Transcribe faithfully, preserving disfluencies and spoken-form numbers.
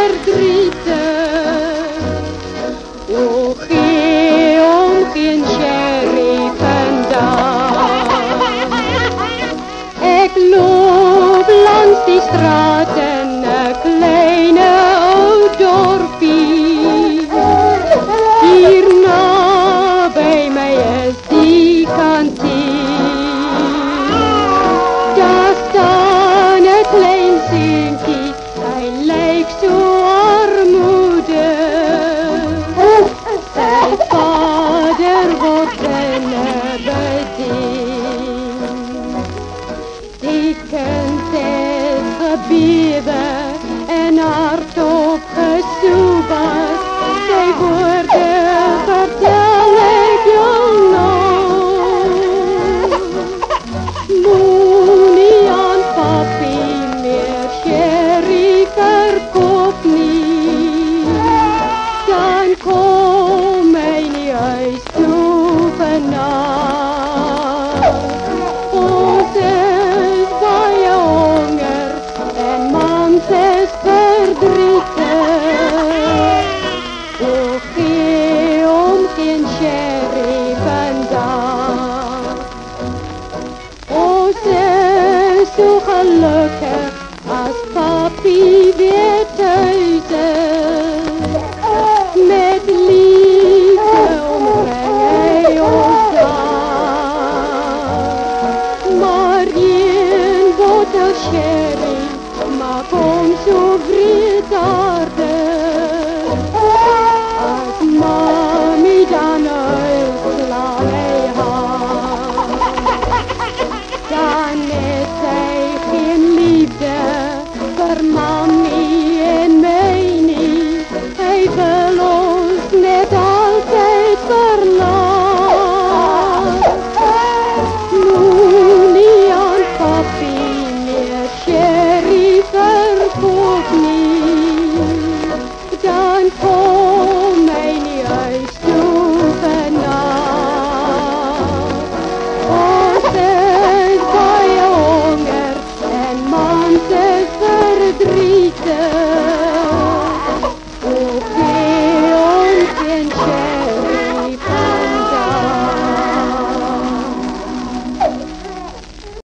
verdrietig. O, gee om geen sherry vandaag. Ik loop langs die straat in een kleine oud dorpie. Hierna bij mij is die kantien. Daar staan een klein zienkie, hij lijkt zo armoedig. Zijn vader wordt binnen bediend. Die kind is gebeven en hardop gesoebas. Zij woorden vertel ik jou nog. Moenie aan papi meer sherry verkoop nie. Dan kom hy nie huis toe vannacht. Ons is baie honger en mams is verdrietig. O, gee om geen sherry vandaag. Ons is so gelukkig as papi weer thuis is. Met liefde omring hy ons daar. Maar een bottel sherry maak ons so vreemd.